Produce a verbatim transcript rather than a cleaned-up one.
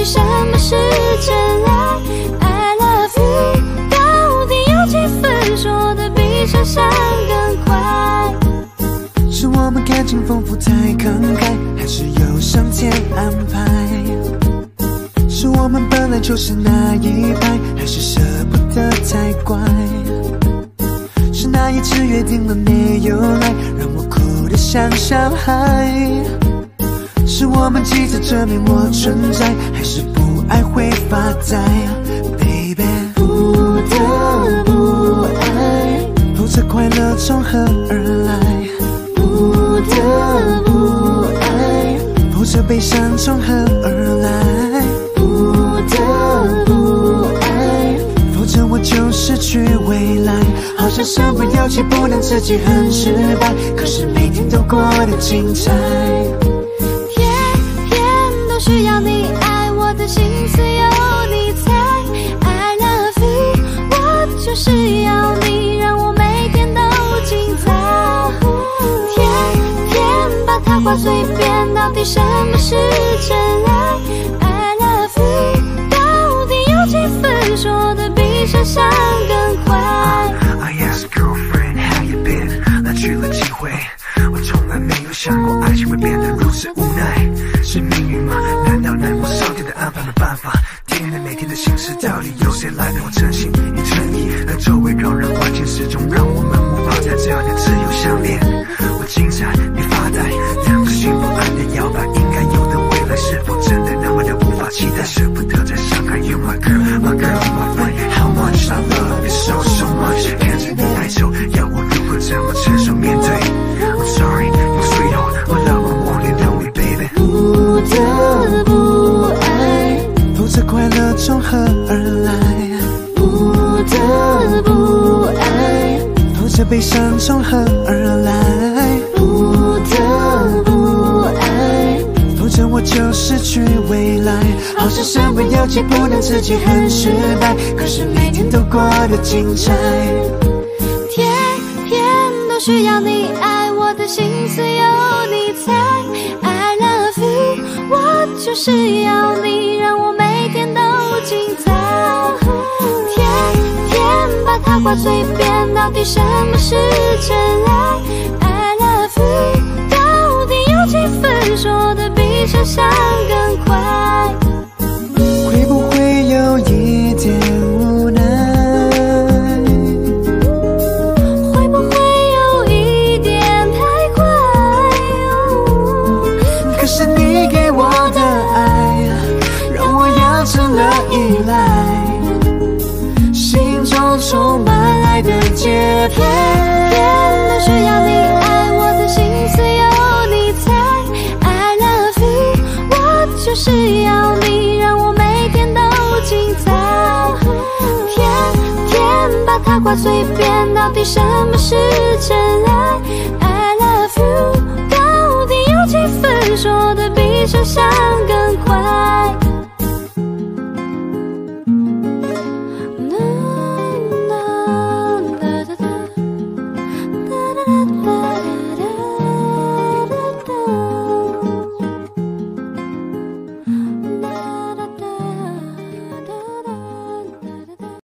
什么是真爱 ？I love you， 到底有几分说的比想象更快？ 是我们感情丰富太慷慨，还是有上天安排？是我们本来就是那一派，还是舍不得太乖？是那一次约定了没有来，让我哭得像小孩？是我们急着证明我存在，还是不爱会发呆 ？Baby， 不得不爱， 否则快乐从何而来？ 不得不爱， 否则悲伤从何而来？ 不得不爱， 否则我就失去未来。好像身不由己，不能自己很失败，可是每天都过得精彩。 天天都需要你爱，我的心思有你猜。I love you， 我就是要你，让我每天都精彩。天天把它挂嘴边，到底什么是真爱 ？I love you， 到底有几分说的比想象更快？ I asked girlfriend how you been， 来去了几回，我从来没有想过爱情会变得如此无奈。是命运吗？难道难过上天的安排没办法？天天每天的心事，到底有谁来陪我真心一诚意？而周围扰人环境始终让我们无法在这样的自由相恋。我精彩，你发呆，两个心不安的摇摆，应该有的未来是否真的那么的无法期待？舍不得再伤害 You my girl, my girl, my friend, how much I love you so so much。看着你带走，要我如何怎么承受面对 ？I'm sorry, you sweetheart, my love, I want you know me, baby。 不得不爱， 否则快乐从何而来？ 不得不爱， 否则悲伤从何而来？ 不得不爱， 否则我就失去未来。好像身不由己，不能自己很失败，可是每天都过得精彩。 天天都需要你爱，我的心思有你猜。I love you， 我就是要你，让我每天都精彩。天天把它挂嘴边，到底什么是真爱 ？I love you， 到底有几分说的比想象更快？ 会不会有一点无奈？ 会不会有一点太快？ 可是你给我的爱，让我养成了依赖，心中充满爱的节拍。 天都需要你爱，我的心思有你猜。I love you， 我就是要你，让我每天都精彩。天天把它挂嘴边，到底什么是真爱 ？I love you， 到底有几分说的比想象更快？